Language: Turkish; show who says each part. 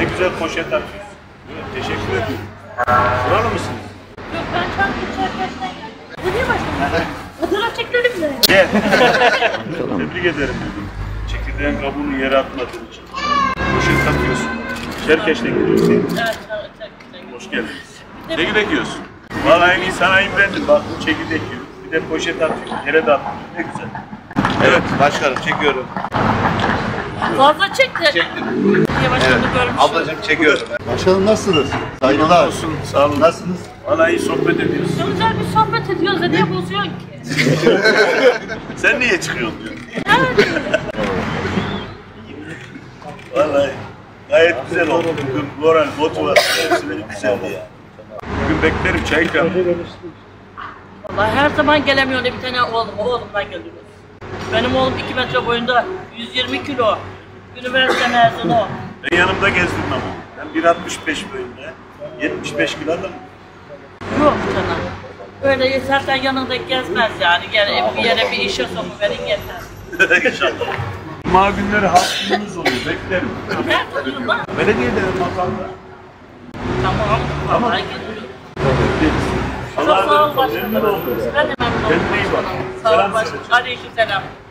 Speaker 1: Ne güzel poşet atıyorsun. Evet, teşekkür ederim. Buralı mısınız?
Speaker 2: Yok ben Çankırı Çerkez'den geldim. Bu niye başladın? Fotoğraf çekelim mi?
Speaker 1: Gel. Tebrik ederim dedim. Çekirdeğin kabuğunu yere atmadığın için. Poşet atıyorsun. Çerkeş'te gidiyorsun değil mi?
Speaker 2: Evet, Çerkez'den.
Speaker 1: Hoş geldiniz. Çekirdek yiyorsun. Vallahi en iyi sanayim bendim. Bak çekirdek yiyor. Bir de poşet atıyor. Yere de atmıyor. Ne güzel.
Speaker 3: Evet başkanım çekiyorum.
Speaker 2: Fazla çekti.
Speaker 3: Çektim.
Speaker 2: Niye başladığını görmüşüm.
Speaker 3: Ablacığım çekiyorum.
Speaker 4: Başkanım nasılsınız?
Speaker 1: Saygılar
Speaker 4: Saygılar.
Speaker 1: olsun. Sağ olun.
Speaker 4: Nasılsınız?
Speaker 1: Vallahi iyi sohbet ediyorsun.
Speaker 2: Ne güzel bir sohbet ediyoruz da niye bozuyorsun ki?
Speaker 1: Sen niye çıkıyorsun diyor.
Speaker 2: Evet.
Speaker 1: Vallahi gayet güzel oldu. Bugün moral, motivasyon hepsi benim güzeldi ya. Bugün beklerim çay ikram.
Speaker 2: Vallahi her zaman gelemiyor bir tane oğlumdan geliyoruz. Benim oğlum 2 metre boyunda, 120 kilo. Üniversite mezunu.
Speaker 1: Ben yanımda gezdim ama. Ben 1.65 boyunda. 75 kilo aldım.
Speaker 2: Yok canım. Öyle zaten yanında gezmez yani. Gel bir yere bir işe sokuverin yeter.
Speaker 1: İnşallah. Cuma günleri hakkımız oluyor. Beklerim.
Speaker 2: Nerede durum var?
Speaker 1: Belediyelerin makamda.
Speaker 2: Tamam.
Speaker 1: Tamam.
Speaker 2: Vallahi geliyorum.
Speaker 1: Bekleriz.
Speaker 2: Çok sağ ol başkanım.
Speaker 1: Memnun oldum.
Speaker 2: Ben de memnun oldum
Speaker 1: Kendine iyi bak.
Speaker 2: başkanım. Sağ ol
Speaker 1: Selam
Speaker 2: başkanım.
Speaker 1: söyle.
Speaker 2: Aleyküm selam.